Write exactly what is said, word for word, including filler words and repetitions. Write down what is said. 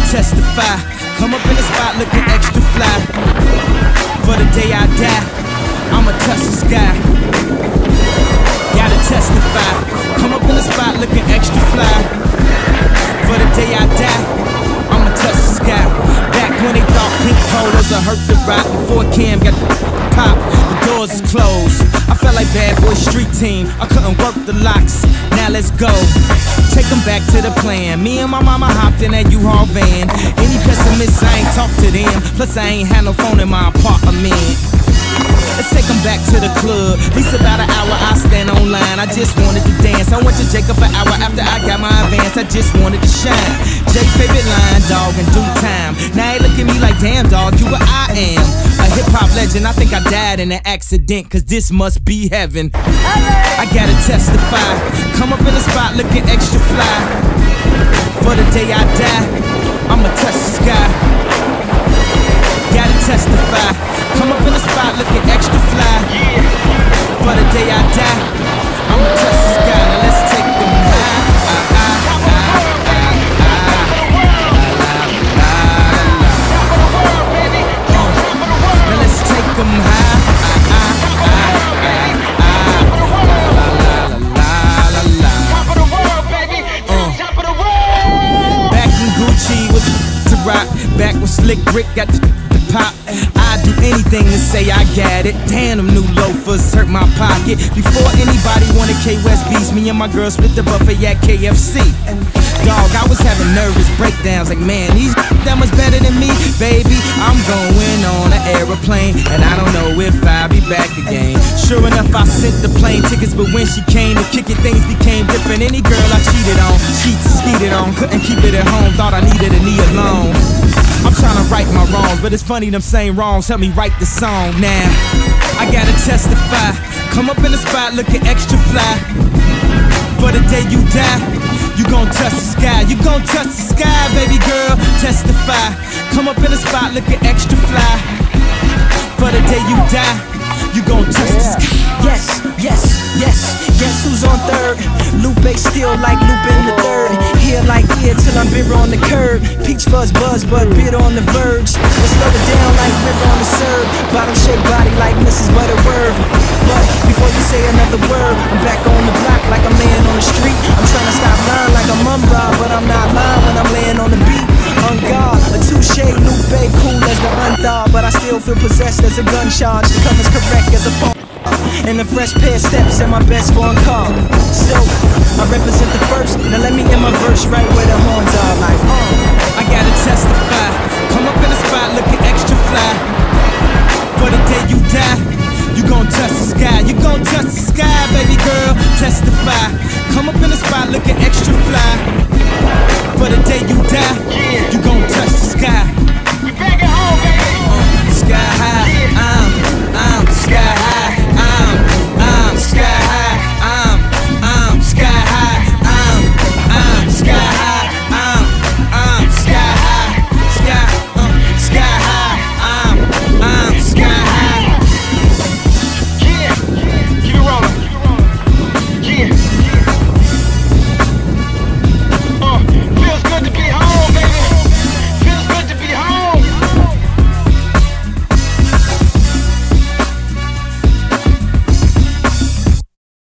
testify. Come up in the spot looking extra fly. For the day I die, I'ma touch the sky. Gotta testify. Come up in the spot looking extra fly. For the day I die, I'ma touch the sky. Back when they thought pink polos would hurt the rock. Before Cam got the pop, the doors is closed. I felt like bad boy street team, I couldn't work the locks. Now let's go, take them back to the plan. Me and my mama hopped in that U-Haul van. Any pessimists, I ain't talk to them. Plus I ain't had no phone in my apartment. Let's take them back to the club. At least about an hour I stand online. I just wanted to dance. I went to Jacob an hour after I got my advance. I just wanted to shine. Jay favorite line, dog, in due time. Now he look at me like, damn dog, you what I am. A hip-hop legend, I think I died in an accident, cause this must be heaven. I gotta testify. Come up in the spot looking extra fly. For the day I die, I'ma touch the sky. Gotta testify. Come up in the spot looking extra fly. For the day I die, I'ma touch the sky. Now let's take them high. Now let's take them high. Back when Gucci was to rock, back when Slick Rick got the pop, I'd do anything to say I got it. Damn, them new loafers hurt my pocket. Before anybody wanted K-West beats, me and my girl split the buffet at K F C. Dog, I was having nervous breakdowns like, man, these that much better than me. Baby, I'm going on an aeroplane, and I don't know if I'll be back again. Sure enough, I sent the plane tickets, but when she came to kick it, things became different. Any girl I cheated on, cheats and skeeted on, couldn't keep it at home, thought I needed a knee alone. I'm trying to right my wrongs, but it's funny them same wrongs help me write the song. Now, I gotta testify. Come up in the spot looking extra fly. For the day you die, you gon' touch the sky. You gon' touch the sky, baby girl. Testify. Come up in the spot looking extra fly. For the day you die, you gon' touch the sky. Yes, yes, yes. Guess who's on third? Lupe still like Lupin the third. Here like here till I'm bitter on the curb. Peach fuzz buzz but bitter on the verge. Let's slow it down like river on the serve. Bottom shaped body like Missus Butterworth. But before you say another word, I'm back on the block like I'm laying on the street. I'm trying to stop lying like I'm umbra, but I'm not lying when I'm laying on the beat. On guard, a touche, Lupe, cool as the unthaw, but I still feel possessed as a gun charge. To come as correct as a pawn. And a fresh pair of steps in my best foreign car. So, I represent the first. Now let me end my verse right where the horns are. Like, uh. I gotta testify. Come up in the spot looking extra fly. For the day you die, you gon' touch the sky. You gon' touch the sky, baby girl. Testify. Come up in the spot looking extra fly. For the day you die,